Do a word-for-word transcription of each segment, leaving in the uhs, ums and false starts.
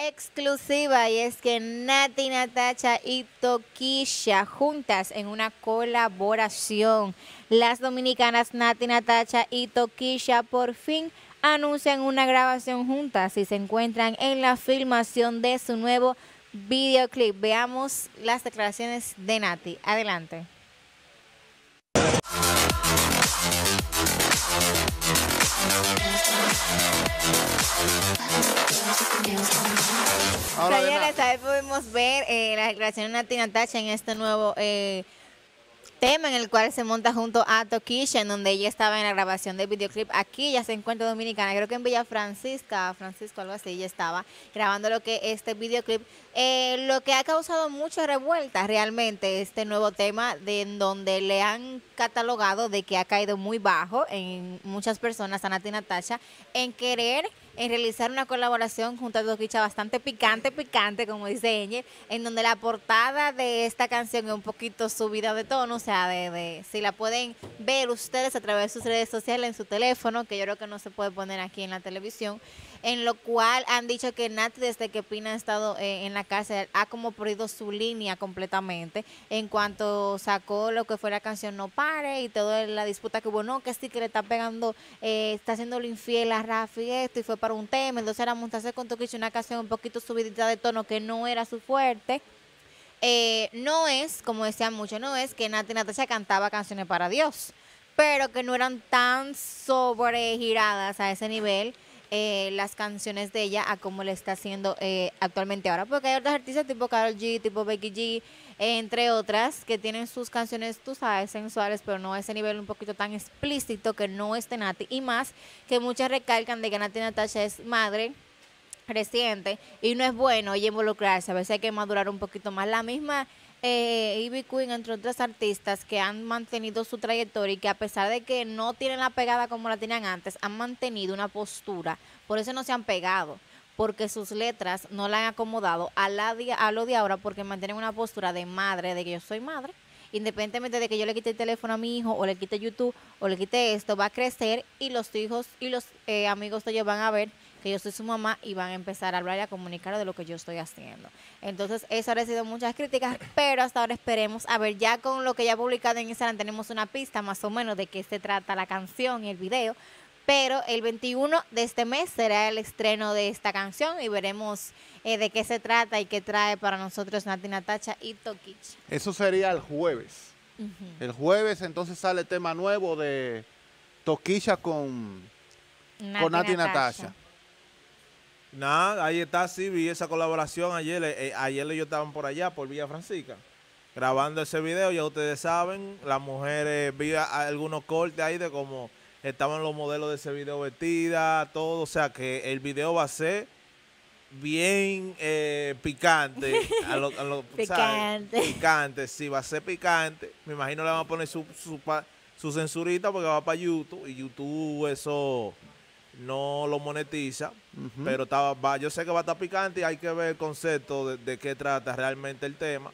exclusiva y es que Natti Natasha y Tokischa juntas en una colaboración. Las dominicanas Natti Natasha y Tokischa por fin anuncian una grabación juntas y se encuentran en la filmación de su nuevo videoclip. Veamos las declaraciones de Natti. Adelante. Ahora, Señores, ahí podemos ver eh, la declaración de Natti Natasha en este nuevo eh, tema en el cual se monta junto a Tokischa, en donde ella estaba en la grabación del videoclip. Aquí ya se encuentra dominicana, creo que en Villa Francisca, Francisco, algo así, ella estaba grabando lo que este videoclip, eh, lo que ha causado mucha revuelta realmente este nuevo tema, de en donde le han catalogado de que ha caído muy bajo en muchas personas a Natti Natasha en querer en realizar una colaboración junto a Tokischa bastante picante, picante, como dice Angel, en donde la portada de esta canción es un poquito subida de tono, o sea, de, de si la pueden ver ustedes a través de sus redes sociales, en su teléfono, que yo creo que no se puede poner aquí en la televisión, en lo cual han dicho que Natti, desde que Pina ha estado eh, en la cárcel, ha como perdido su línea completamente, en cuanto sacó lo que fue la canción No Pare y toda la disputa que hubo, no, que sí que le está pegando, eh, está haciéndolo infiel a Rafi esto, y fue para un tema, entonces era montarse con Tokischa una canción un poquito subidita de tono que no era su fuerte. Eh, no es, como decían muchos, no es que Natti Natasha cantaba canciones para Dios, pero que no eran tan sobregiradas a ese nivel eh, las canciones de ella a como le está haciendo eh, actualmente ahora, porque hay otros artistas tipo Karol G, tipo Becky G, eh, entre otras, que tienen sus canciones, tú sabes, sensuales, pero no a ese nivel un poquito tan explícito que no es de Natti, y más que muchas recalcan de que Natti Natasha es madre reciente y no es bueno ella involucrarse, a veces hay que madurar un poquito más. La misma eh, Ivy Queen, entre otras artistas que han mantenido su trayectoria y que a pesar de que no tienen la pegada como la tenían antes, han mantenido una postura, por eso no se han pegado, porque sus letras no la han acomodado a, la de, a lo de ahora, porque mantienen una postura de madre, de que yo soy madre, independientemente de que yo le quite el teléfono a mi hijo o le quite YouTube o le quite esto, va a crecer y los hijos y los eh, amigos de ellos van a ver que yo soy su mamá y van a empezar a hablar y a comunicar de lo que yo estoy haciendo. Entonces, eso ha recibido muchas críticas, pero hasta ahora esperemos, a ver, ya con lo que ya ha publicado en Instagram tenemos una pista más o menos de qué se trata la canción y el video, pero el veintiuno de este mes será el estreno de esta canción y veremos eh, de qué se trata y qué trae para nosotros Natti Natasha y Tokischa. eso sería el jueves. Uh-huh. El jueves entonces sale el tema nuevo de Tokischa con Natti, con Natti Natasha. Natasha. Nada, ahí está, sí, vi esa colaboración ayer. Eh, ayer ellos estaban por allá, por Villa Francisca, grabando ese video. Ya ustedes saben, las mujeres, vi a, a algunos cortes ahí de cómo estaban los modelos de ese video vestidas, todo. O sea que el video va a ser bien eh, picante. A lo, a lo, picante. ¿sabes? Picante, sí, va a ser picante. Me imagino le van a poner su, su, su censurita porque va para YouTube. Y YouTube eso no lo monetiza, uh-huh. pero estaba, va, yo sé que va a estar picante y hay que ver el concepto de, de qué trata realmente el tema.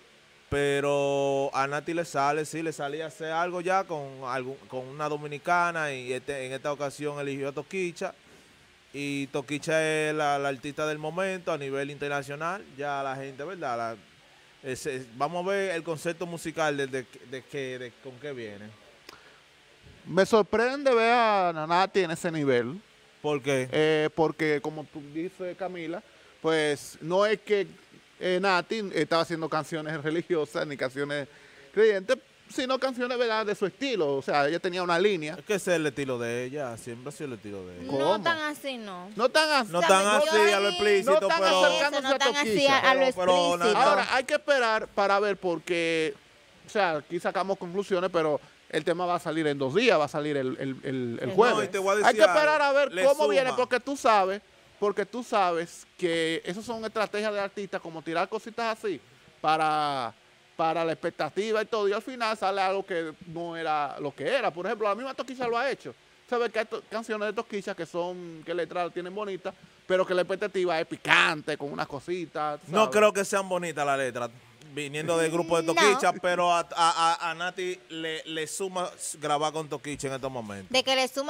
Pero a Natti le sale, sí, le salía hacer algo ya con, algo, con una dominicana y este, en esta ocasión eligió a Tokischa. Y Tokischa es la, la artista del momento a nivel internacional. Ya la gente, ¿verdad? La, ese, vamos a ver el concepto musical de, de, de, de, de con qué viene. Me sorprende ver a Natti en ese nivel. ¿Por qué? Eh, porque, como tú dices, Camila, pues no es que eh, Natti estaba haciendo canciones religiosas ni canciones creyentes, sino canciones, ¿verdad?, de su estilo. O sea, ella tenía una línea. Es que ese es el estilo de ella, siempre ha sido el estilo de ella. ¿Cómo? No tan así, no. No tan así. No tan así a lo explícito, no tan pero... acercándose no tan a así a, a lo explícito. Pero, ahora, hay que esperar para ver porque, o sea, aquí sacamos conclusiones, pero el tema va a salir en dos días, va a salir el, el, el, el jueves. No, y te voy a decir Hay que esperar a ver cómo suma. viene, porque tú sabes, porque tú sabes que esas son estrategias de artistas, como tirar cositas así para, para la expectativa y todo, y al final sale algo que no era lo que era. Por ejemplo, la misma Tokischa lo ha hecho. Sabes que hay canciones de Tokischa que son, que letras tienen bonitas, pero que la expectativa es picante, con unas cositas. No creo que sean bonitas las letras, viniendo del grupo de Tokischa, no. pero a, a, a Natti le, le suma grabar con Tokischa en estos momentos. De que le suma,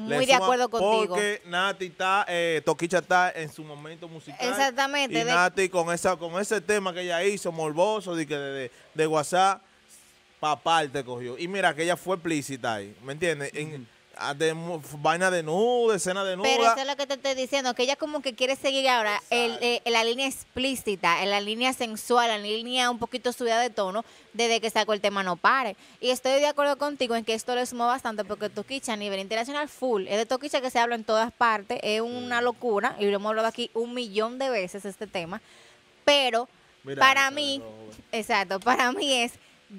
Muy de acuerdo contigo. Porque Nati está, eh, Toquicha está en su momento musical. Exactamente. Y de... Nati con esa con ese tema que ella hizo, morboso, de, de, de, de WhatsApp, papá te cogió. Y mira que ella fue explícita ahí, ¿me entiendes? Uh-huh. En, de vaina desnuda, escena desnuda. Pero eso es lo que te estoy diciendo, que ella como que quiere seguir ahora el, eh, la línea explícita, en la línea sensual, en la línea un poquito subida de tono, desde que sacó el tema No Pare. Y estoy de acuerdo contigo en que esto le sumó bastante, porque Toquicha a nivel internacional full, es de Toquicha que se habla en todas partes, es una locura, y lo hemos hablado aquí un millón de veces este tema, pero Mira, para mí, exacto, para mí es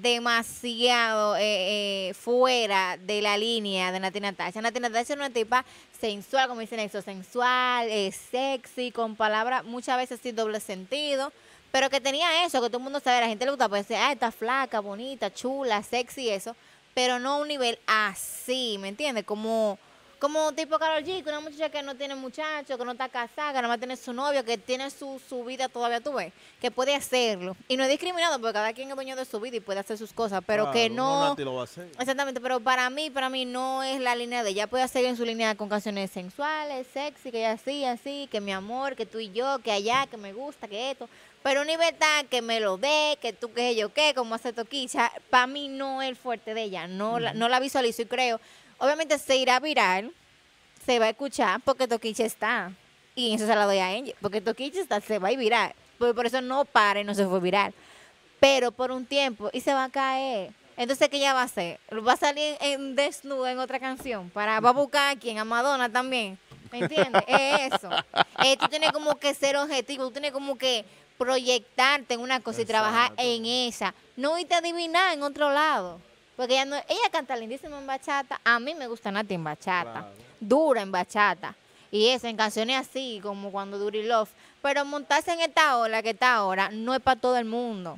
demasiado eh, eh, fuera de la línea de Nati Natasha. Nati Natasha es una tipa sensual, como dicen eso, sensual, eh, sexy, con palabras muchas veces sin doble sentido, pero que tenía eso, que todo el mundo sabe, a la gente le gusta, pues decir, ah, está flaca, bonita, chula, sexy, eso, pero no a un nivel así, ¿me entiendes? Como... Como tipo Karol G, una muchacha que no tiene muchacho, que no está casada, que nada más tiene su novio, que tiene su, su vida todavía, tú ves, que puede hacerlo. Y no es discriminado porque cada quien es dueño de su vida y puede hacer sus cosas, pero claro, que no... no lo va a hacer. Exactamente, pero para mí, para mí no es la línea de ella. Puede hacer en su línea con canciones sensuales, sexy, que así, así, que mi amor, que tú y yo, que allá, que me gusta, que esto. Pero una libertad que me lo dé, que tú, que yo, que, como hace Toquicha, para mí no es el fuerte de ella. No, uh-huh. la, no la visualizo y creo... Obviamente se irá viral, se va a escuchar porque Toquicha está. Y eso se la doy a Angel, porque Toquicha está, se va a ir viral. Por, por eso No Pare, no se fue viral. Pero por un tiempo, y se va a caer. Entonces, ¿qué ella va a hacer? Va a salir en desnudo en otra canción. Para, va a buscar a quién, a Madonna también. ¿Me entiendes? Es eso. Eh, tú tienes como que ser objetivo, tú tienes como que proyectarte en una cosa Exacto. y trabajar en esa. No irte a adivinar en otro lado. Porque ella, no, ella canta lindísimo en bachata. A mí me gusta Nati en bachata. Claro. Dura en bachata. Y eso, en canciones así, como cuando Dirty Love. Pero montarse en esta ola que está ahora no es para todo el mundo.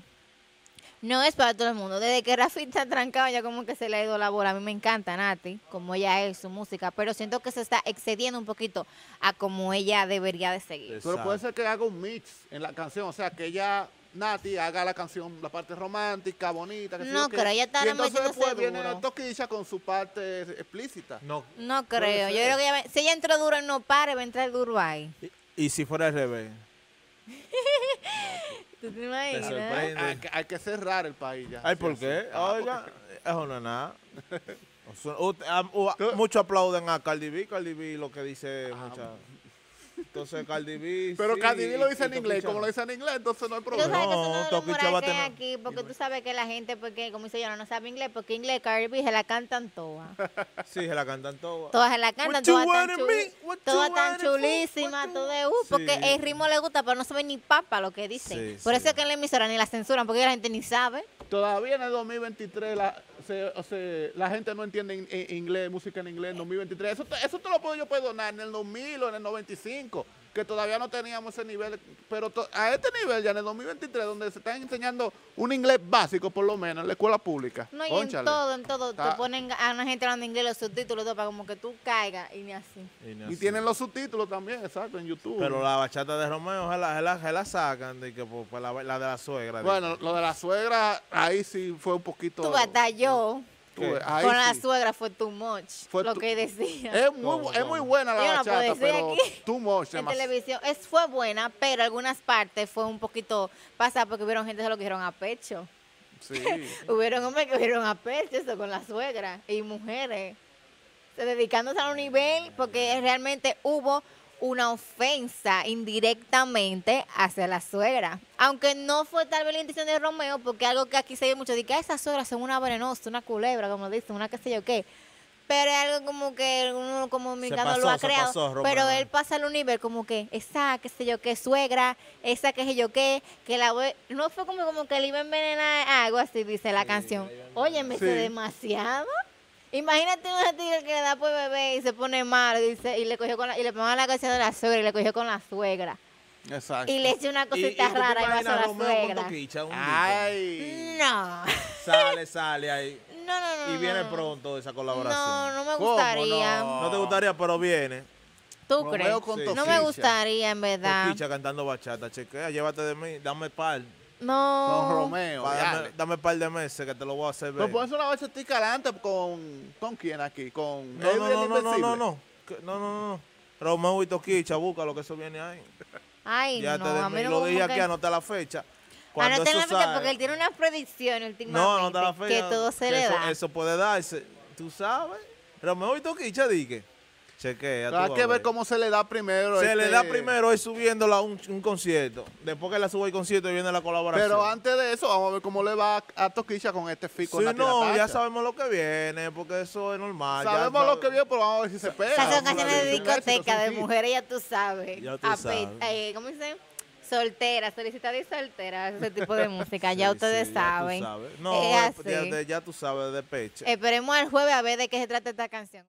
No es para todo el mundo. Desde que Rafi está trancado ya como que se le ha ido la bola. A mí me encanta Nati, como ella es, su música. Pero siento que se está excediendo un poquito a como ella debería de seguir. Exacto. Pero puede ser que haga un mix en la canción. O sea, que ella... Nati haga la canción, la parte romántica, bonita. Que no sí, creo, ella está y entonces después viene Toquicha con su parte explícita. No, no creo. Yo creo que ella, si ella entró duro en No Pare, va a entrar duro ahí. ¿Y, y si fuera al revés? ¿Tú te imaginas? Te hay, hay que cerrar el país ya. Ay, ¿por qué? Oiga, eso no es nada. Muchos aplauden a Cardi B. Cardi B lo que dice ah, mucha... Entonces Cardi B Pero sí, Cardi B lo dice en inglés, como lo dice en inglés, entonces no hay problema. Tú sabes que eso no, Toquicha va a tener aquí, porque tú sabes que la gente, porque como dice yo, no sabe inglés, porque inglés Cardi B se la cantan todas. Sí, se la cantan todas. Todas se la cantan, todas tan, chuli todas tan chulísimas, todo de uh, porque sí. el ritmo le gusta, pero no sabe ni papa lo que dicen. Sí, Por sí. eso es que en la emisora ni la censuran, porque la gente ni sabe. Todavía en el dos mil veintitrés la, se, o sea, la gente no entiende in, in, inglés, música en inglés en dos mil veintitrés. Eso, eso te lo puedo yo perdonar en el dos mil o en el noventa y cinco, que todavía no teníamos ese nivel. Pero to, a este nivel ya en el dos mil veintitrés, donde se están enseñando un inglés básico por lo menos en la escuela pública. No, y Pónchale. en todo, en todo. Está. Te ponen a una gente hablando inglés los subtítulos todo, para como que tú caigas y ni así. Y, ni así. Y tienen los subtítulos también, exacto, en YouTube. Pero la bachata de Romeo se la, se la, se la sacan, de que, pues, pues, la, la de la suegra. Bueno, dice. lo de la suegra, ahí sí fue un poquito... Tú hasta yo... Con sí. la suegra fue too much, fue lo tu, que decía. Es muy, es muy buena la yo bachata, no pero aquí, too much. En televisión es, fue buena, pero algunas partes fue un poquito pasada porque hubieron gente que lo cogieron a pecho. Sí. Hubieron hombres que cogieron a pecho eso con la suegra y mujeres. Dedicándose a un nivel porque realmente hubo una ofensa indirectamente hacia la suegra. Aunque no fue tal vez la intención de Romeo, porque algo que aquí se ve mucho, de que esas suegras son una venenosa, una culebra, como dicen, una qué sé yo qué. Pero es algo como que uno como dominicano lo ha creado. Pasó, pero él pasa al nivel como que esa, qué sé yo qué, suegra, esa qué sé yo qué, que la no fue como, como que le iba a envenenar algo así, dice la sí, canción. Oye, me sí. sé demasiado. Imagínate una tía que le da por bebé y se pone mal y, dice, y le cogió con la, y le pongan la canción de la suegra y le cogió con la suegra. Exacto. Y le echa una cosita y, y rara y va a la suegra. Toquicha, Ay. No. Sale, sale ahí. No, no, no. Y viene no. pronto esa colaboración. No, no me gustaría. No? no te gustaría, pero viene. ¿Tú Romeo crees? Sí. No me gustaría, en verdad. Toquicha cantando bachata, chequea, llévate de mí, dame par. No. Con Romeo. Pa, dame, dame un par de meses que te lo voy a hacer ver. Pero pones una bachatica adelante con... ¿Con quién aquí? Con... No, no, no, no, no, no, no. No, no, no. Romeo y Toquicha, busca lo que eso viene ahí. Ay, ya no. te A mí no lo dije aquí, que... anota la fecha. Anota la fecha porque él tiene una predicción últimamente. No, anota la fecha. Que todo se le eso, da. Eso puede darse. Tú sabes. Romeo y Toquicha, dije. Chequea. Hay que ver cómo se le da primero. Se este... le da primero es subiéndola a un, un concierto. Después que la suba el concierto viene la colaboración. Pero antes de eso, vamos a ver cómo le va a Toquicha con este fico. Sí, no, ya sabemos lo que viene, porque eso es normal. Sabemos ya lo que viene, pero vamos a ver si se pega. Esas son canciones de discoteca, de mujeres, ya tú sabes. Ya tú sabes. Eh, ¿Cómo dicen? Soltera, solicitada y soltera, ese tipo de música, ya sí, ustedes sí, saben. Ya tú sabes. No, es ya, así. ya, ya tú sabes, de pecho. Esperemos al jueves a ver de qué se trata esta canción.